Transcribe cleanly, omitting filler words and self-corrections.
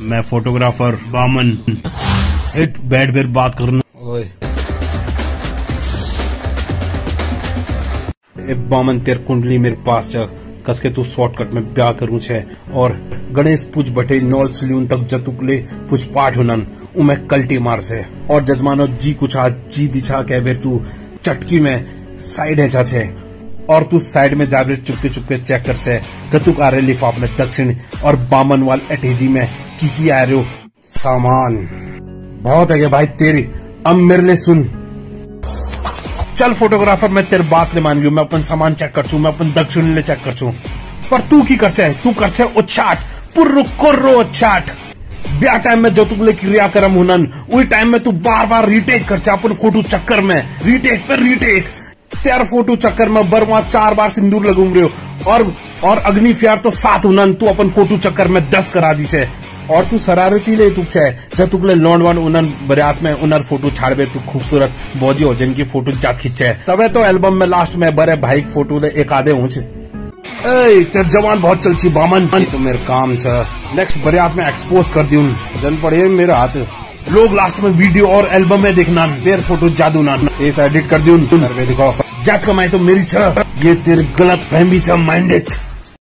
मैं फोटोग्राफर बामन हिट बैठ फिर बात करना। ओए ए बामन तेर कुंडली मेरे पास छ कसके तू शॉर्टकट में ब्याह करूं छे और गणेश पूछ बटे नौल सलून तक जतुकले पूछ पाठ हुनन उमे कल्टी मार से और जजमानो जी कुछ आज जी दिशा कह बेर तू चटकी में साइड है छे और तू साइड में जाबे चुपके चुपके चेक कर से कतुक आ रहे लिफाफ में दक्षिण और बामन वाल एटेजी में की आ रहे हो सामान बहुत है भाई तेरी। अब मेरे लिए सुन, चल फोटोग्राफर मैं तेरे बात ले मान लियो, मैं अपन सामान चेक कर छू, मैं अपन दक्षिण ले चेक कर छू, पर तू की कर तू कर उच्छाट पुर्रु कुर्रो उच्छाट ब्याह टाइम में जो तुमले क्रियाक्रम हुनन वही टाइम में तू बार बार रीटेक कर अपन फोटो चक्कर में रीटेक पर रीटेक तेरा फोटो चक्कर में बरवा 4 बार सिंदूर लगूंग रहे हो और अग्नि फ्यार तो 7 हुनन तू अपन फोटो चक्कर में 10 करा दी छे और तू शरारती ले तू छे जब तुकले लौंड वन उनन बरात में उनर फोटो छाड़बे तू खूबसूरत बोजी हो जिनकी फोटो जात खींचे तबे तो एल्बम में लास्ट में बड़े भाई फोटो ले एक आधे हूँ छे। तेरे जवान बहुत चलची बामन तो मेरे काम से नेक्स्ट बरात में एक्सपोज कर दी जन पड़े मेरे हाथ लोग लास्ट में वीडियो और एल्बम में देखना मेरे फोटो जादू ना एडिट कर दी देखो जात कमाई तो मेरी छ ये तेरी गलत फहमी छ माइंडेड।